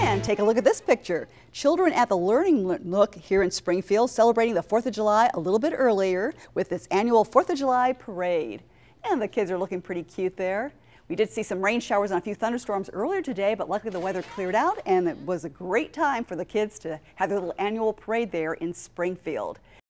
And take a look at this picture. Children at the Learning Nook here in Springfield celebrating the 4th of July a little bit earlier with this annual 4th of July parade. And the kids are looking pretty cute there. We did see some rain showers and a few thunderstorms earlier today, but luckily the weather cleared out and it was a great time for the kids to have their little annual parade there in Springfield.